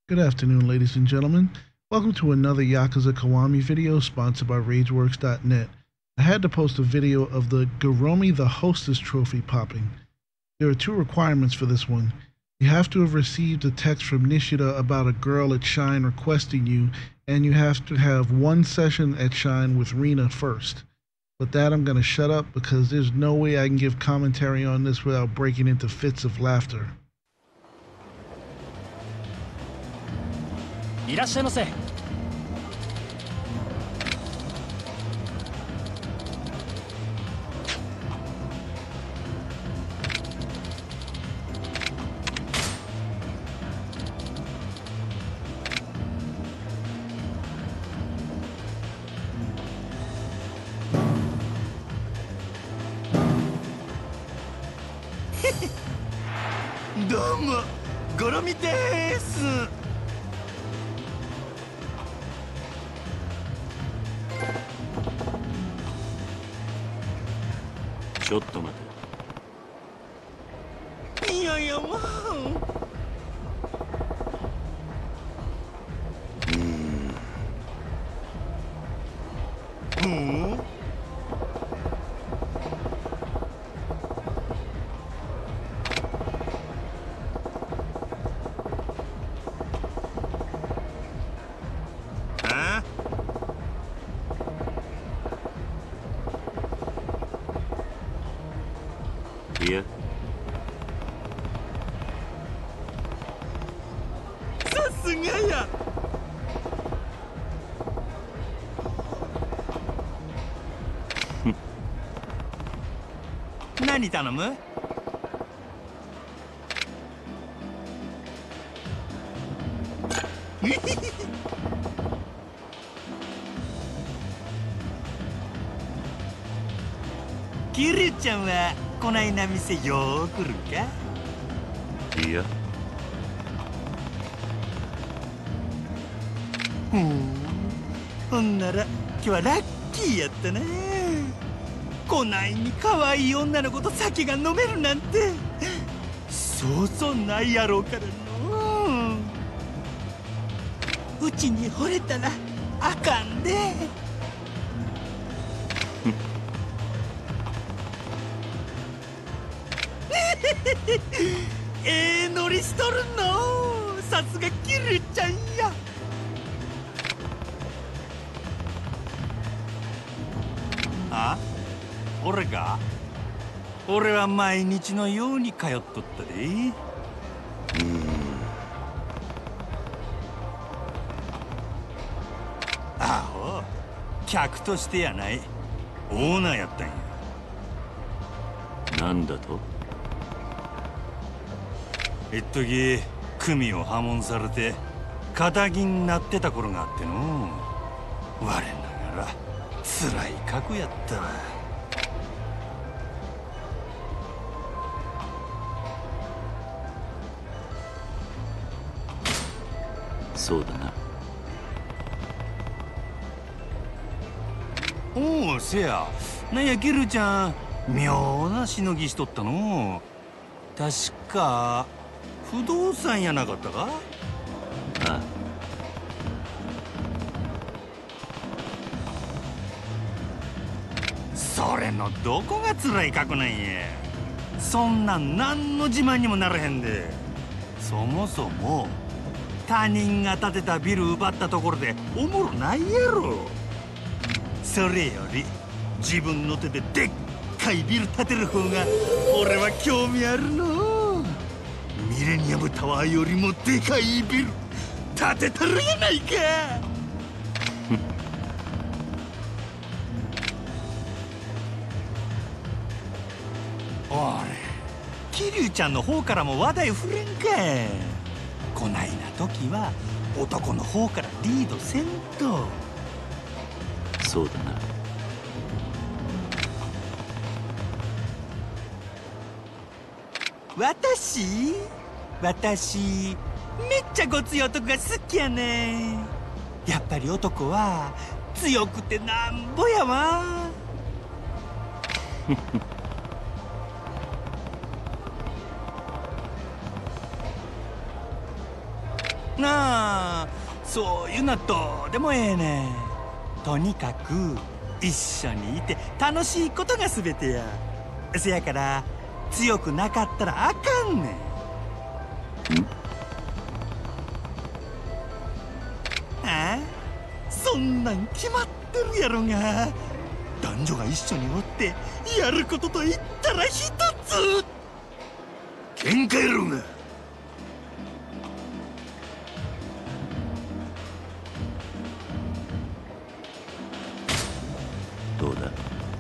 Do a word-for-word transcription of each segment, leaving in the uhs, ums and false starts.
Good afternoon, ladies and gentlemen. Welcome to another Yakuza Kiwami video sponsored by Rageworks dot net. I had to post a video of the Goromi the Hostess trophy popping. There are two requirements for this one. You have to have received a text from Nishida about a girl at Shine requesting you, and you have to have one session at Shine with Rina first. With that, I'm going to shut up because there's no way I can give commentary on this without breaking into fits of laughter. いらっしゃいませ。どうも、ゴロミです。ちょっと待て。いやいや、まあ。うん。うん。あ？いや。さすがや。何頼む？キリュウちゃんはこないな店よー来るか？いや。ほん。ほんなら今日はラッキーやったな。こないに可愛い女の子と酒が飲めるなんてそうそうないやろうからのう。うちに惚れたらあかんで。ええノリしとるの。さすがキリュウちゃんや。あ？俺か？俺は毎日のように通っとったで。うん。あほ、客としてやない。オーナーやったんや。なんだと？一時組を破門されて仇になってた頃があっての。我ながら辛い過去やったわ。そうだな。おお、せや。なんやキルちゃん、妙なしのぎしとったの。確か不動産やなかったか？ああ。それのどこが辛い過去なんや。そんなん何の自慢にもならへんで。そもそも他人が建てたビル奪ったところでおもろないやろ。それより自分の手ででっかいビル建てる方が俺は興味あるの。ミレニアムタワーよりもでかいビル建てたるやないか。おれ、キリュウちゃんの方からも話題振れんか。こないな時は男の方からリードせんと。そうだな。私私めっちゃごつい男が好きやね。やっぱり男は強くてなんぼやわ。 なあ、そういうのはどうでもええねん。とにかく一緒にいて楽しいことが全てや。せやから強くなかったらあかんねん。ああ、そんなん決まってるやろが。男女が一緒におってやることと言ったら一つ。喧嘩やろが。 どうだ。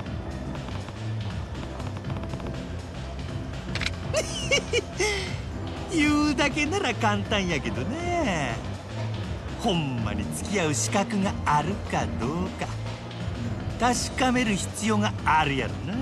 言うだけなら簡単やけどね。ほんまに付き合う資格があるかどうか確かめる必要があるやろな。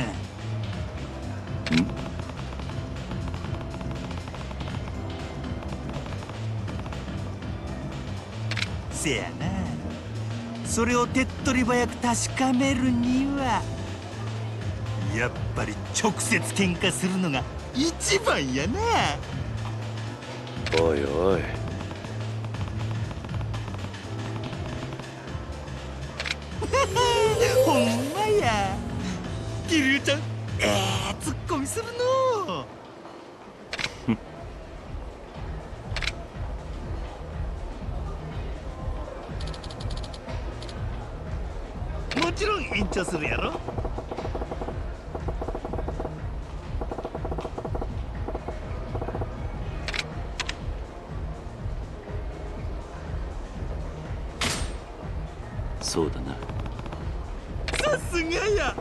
せやな。それを手っ取り早く確かめるにはやっぱり直接喧嘩するのが一番やな。 おいおい。 ほんまや。キリュウちゃん、ええツッコミするのもちろん延長するやろ。 そうだな。 さすがや。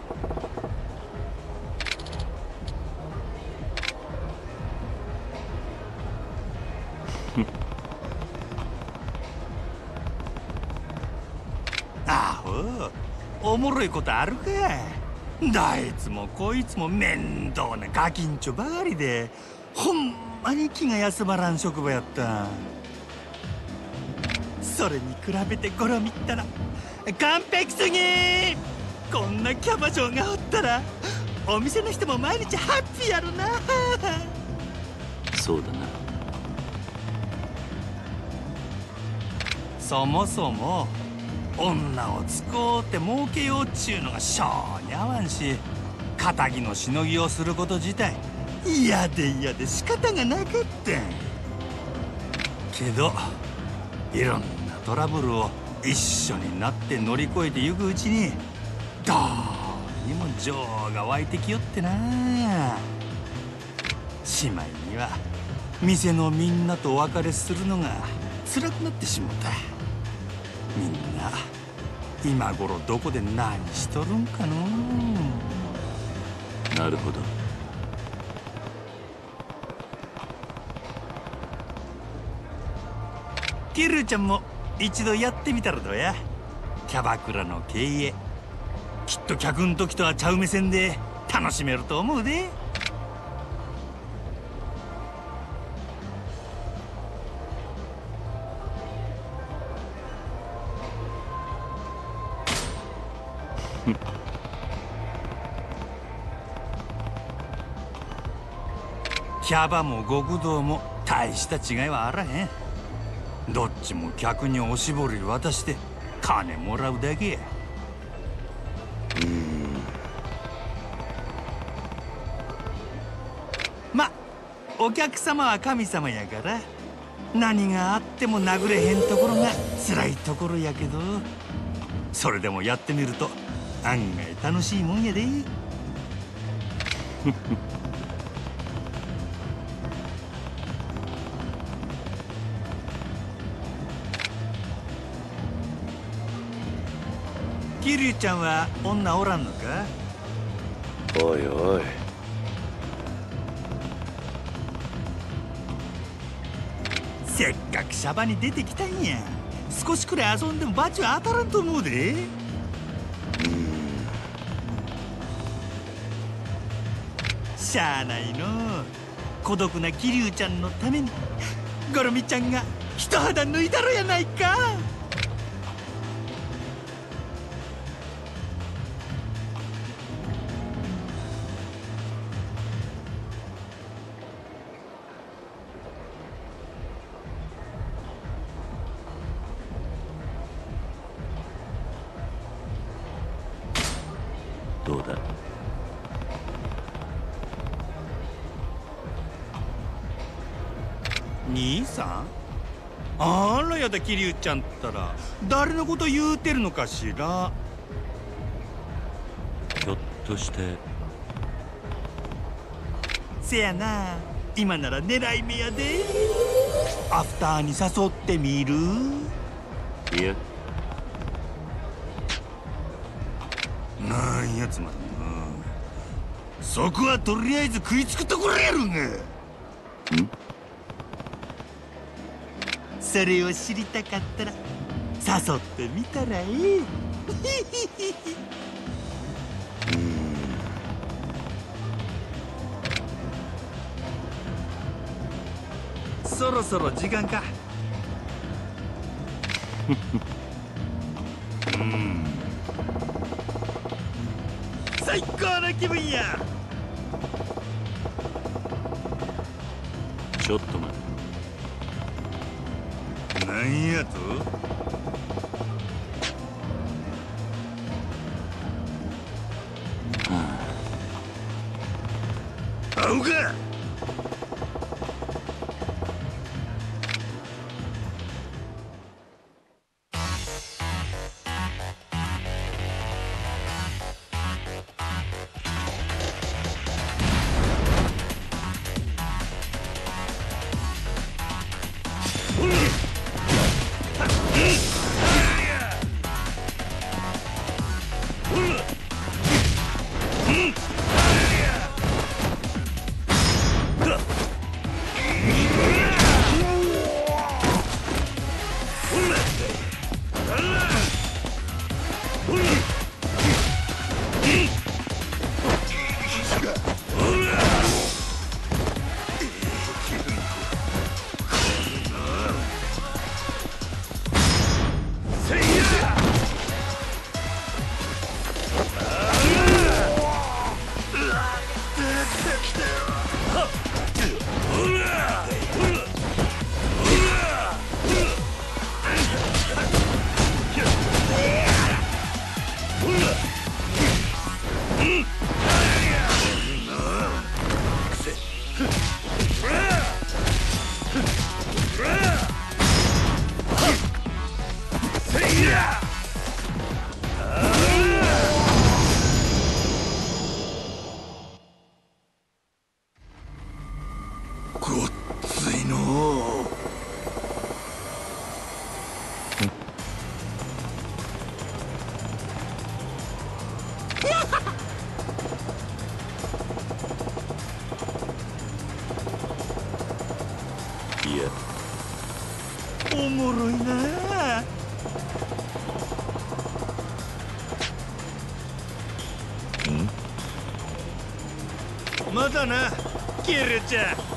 あほ、おもろいことあるか。どいつもこいつも面倒なガキンチョばかりでほんまに気が休まらん職場やった。それに比べてゴロミったら完璧すぎ。こんなキャバ嬢がおったらお店の人も毎日ハッピーやろな。 そうだな。 そもそも女を使うて儲けようっちゅうのが性に合わんし、仇のしのぎをすること自体嫌で嫌で仕方がなかったんけど、いろんなトラブルを一緒になって乗り越えてゆくうちにどうにも情が湧いてきよってな。しまいには店のみんなとお別れするのが辛くなってしもた。みんな今頃どこで何しとるんかの。 なるほど。 キルちゃんも一度やってみたらどうや。キャバクラの経営きっと客ん時とはちゃう目線で楽しめると思うで。キャバも極道も大した違いはあらへん。どっちも客におしぼり渡して金もらうだけや。 うーん。 ま、お客様は神様やから何があっても殴れへんところが辛いところやけど、それでもやってみると案外楽しいもんやで。キリュウちゃんは女おらんのか。 おいおい。 せっかくシャバに出てきたんや。少しくらい遊んでもバチは当たらんと思うで。 うーん。 しゃあないの。孤独なキリュウちゃんのためにゴロミちゃんが一肌脱いだろやないか。 兄さん？あらやだ、桐生ちゃんったら誰のこと言うてるのかしら。 ひょっとしてせやな、今なら狙い目やで。アフターに誘ってみる？ いや、 なんやつまんな。そこはとりあえず食いつくところやろが。ん？それを知りたかったら誘ってみたらええ。そろそろ時間か。うん、最高な気分や。 ちょっと待て。 なんやと？あうか。ごっついのいや、 おもろいなあ。まだな、キルちゃん。